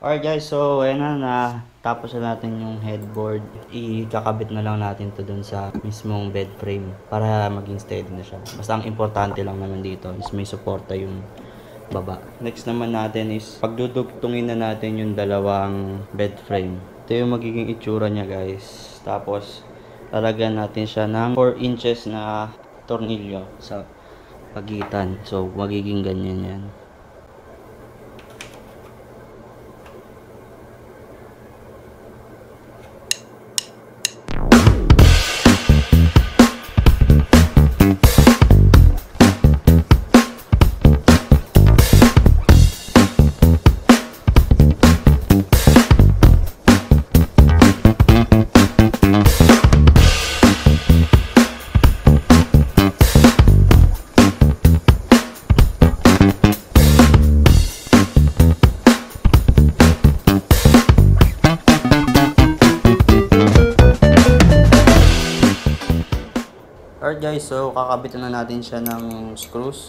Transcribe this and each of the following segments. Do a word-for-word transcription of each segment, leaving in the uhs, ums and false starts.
Alright guys, so ayan na, na tapos na natin yung headboard. Ikakabit na lang natin to dun sa mismong bed frame para maging steady na siya. Basta ang importante lang naman dito is may suporta yung baba. Next naman natin is pagdudugtungin na natin yung dalawang bed frame. Ito yung magiging itsura niya guys. Tapos lalagyan natin siya ng four inches na tornilyo sa pagitan. So magiging ganyan yan. Alright guys, so kakabitan na natin siya ng screws.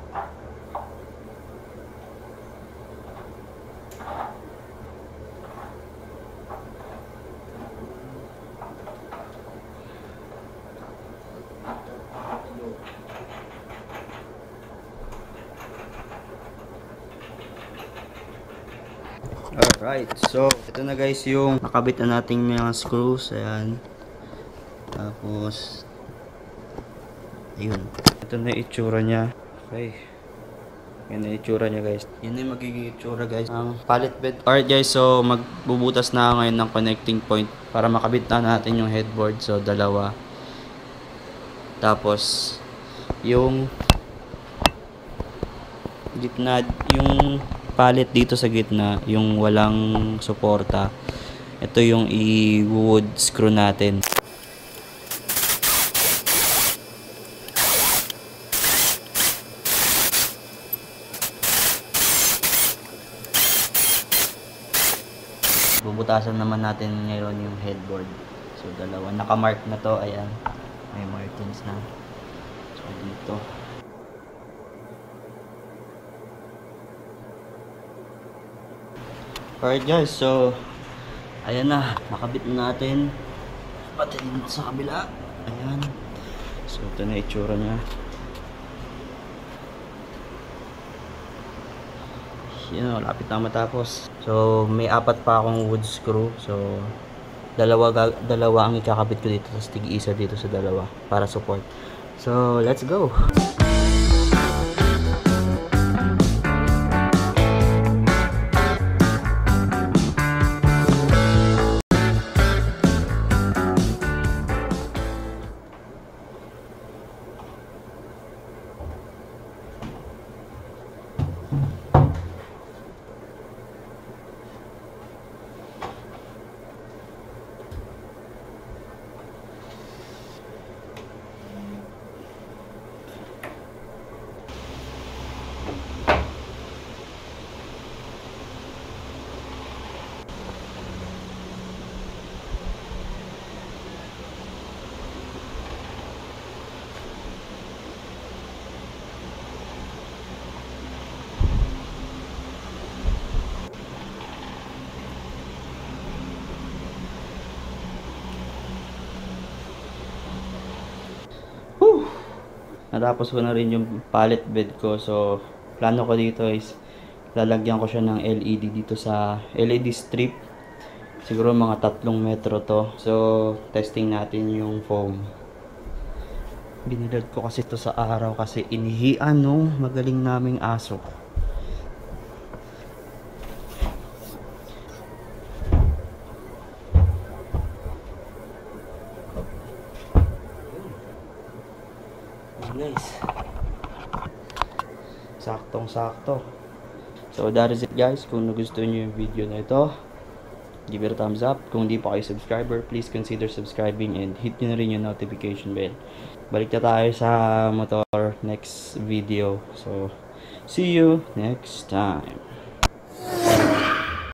Alright, so ito na guys yung nakabit na nating mga screws. Ayan. Tapos ayun. Ito na yung itsura niya. Okay. Yan na yung itsura niya guys. Yan na yung magiging itsura guys. Ang pallet bed. Alright guys, so magbubutas na ngayon ng connecting point para makabit na natin yung headboard. So dalawa. Tapos yung gitna, yung pallet dito sa gitna, yung walang suporta. Ito yung i-wood screw natin. Bubutasan naman natin ngayon yung headboard. So dalawa, naka-mark na to, ayan. May markings na. So dito. Alright guys, so ayan na, nakabit na natin. Pati dito sa kabila. Ayan. So ito na itsura niya. Yun, lapit na matapos. So may apat pa akong wood screw. So dalawa, dalawa ang ikakabit ko dito, tapos tig-isa dito sa dalawa para support. So let's go. Natapos ko na rin yung pallet bed ko. So plano ko dito is lalagyan ko siya ng L E D dito sa L E D strip. Siguro mga tatlong metro to. So testing natin yung foam. Binilad ko kasi ito sa araw kasi inihian nung magaling naming aso. Guys, saktong sakto. So that is it guys. Kung nagustuhan nyo yung video na ito, give it a thumbs up. Kung di pa kayo subscriber, please consider subscribing and hit nyo na rin yung notification bell. Balik na tayo sa motor next video. So see you next time.